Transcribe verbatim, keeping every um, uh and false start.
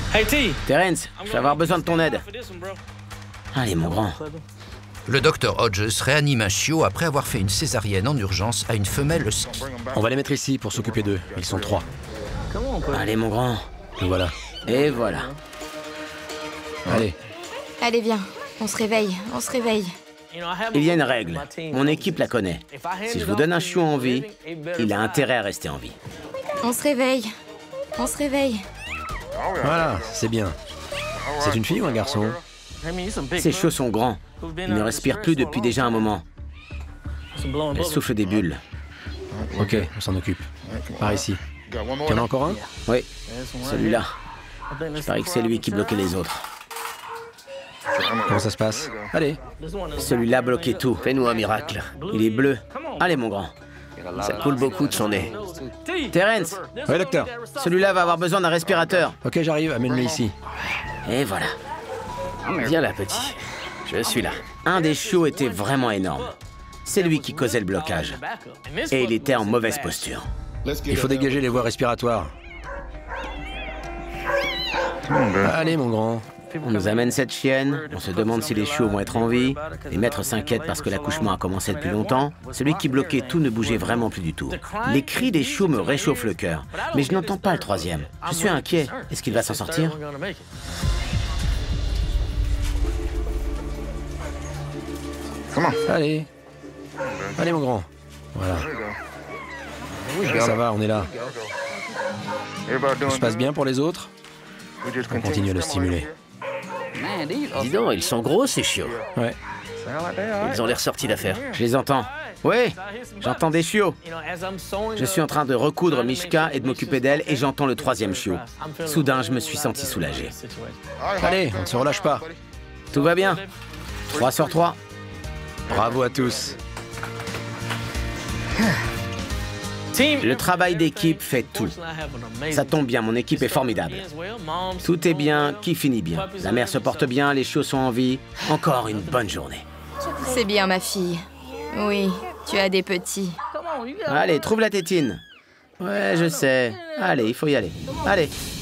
Hey T. Terence, je vais avoir besoin de ton aide. Allez, mon grand. Le docteur Hodges réanime un chiot après avoir fait une césarienne en urgence à une femelle husky. On va les mettre ici pour s'occuper d'eux. Ils sont trois. Allez, mon grand. Et voilà. Et voilà. Allez. Allez, viens. On se réveille, on se réveille. Il y a une règle. Mon équipe la connaît. Si je vous donne un chiot en vie, il a intérêt à rester en vie. On se réveille. On se réveille. Voilà, c'est bien. C'est une fille ou un garçon? Ses chiots sont grands. Il ne respire plus depuis déjà un moment. Elle souffle des bulles. Ok, on s'en occupe. Par ici. T'en as encore un? Oui, celui-là. Il paraît que c'est lui qui bloquait les autres. Comment ça se passe? Allez. Celui-là bloquait tout. Fais-nous un miracle. Il est bleu. Allez, mon grand. Ça coule beaucoup de son nez. Terence, Ouais, docteur. celui-là va avoir besoin d'un respirateur. Ok, j'arrive. Amène-le ici. Et voilà. Viens là, petit. Je suis là. Un des chiots était vraiment énorme. C'est lui qui causait le blocage. Et il était en mauvaise posture. Il faut dégager les voies respiratoires. Allez, mon grand. On nous amène cette chienne, on se demande si les chiots vont être en vie. Les maîtres s'inquiètent parce que l'accouchement a commencé depuis longtemps. Celui qui bloquait tout ne bougeait vraiment plus du tout. Les cris des chiots me réchauffent le cœur. Mais je n'entends pas le troisième. Je suis inquiet. Est-ce qu'il va s'en sortir? Allez. Allez, mon grand. Voilà. Ça va, on est là. Tout se passe bien pour les autres? On continue à le stimuler. Dis donc, ils sont gros, ces chiots. Ouais. Ils ont l'air sortis d'affaire. Je les entends. Oui, j'entends des chiots. Je suis en train de recoudre Mishka et de m'occuper d'elle et j'entends le troisième chiot. Soudain, je me suis senti soulagé. Allez, on ne se relâche pas. Tout va bien. Trois sur trois. Bravo à tous. Le travail d'équipe fait tout. Ça tombe bien, mon équipe est formidable. Tout est bien, qui finit bien. La mère se porte bien, les chiots sont en vie. Encore une bonne journée. C'est bien, ma fille. Oui, tu as des petits. Allez, trouve la tétine. Ouais, je sais. Allez, il faut y aller. Allez.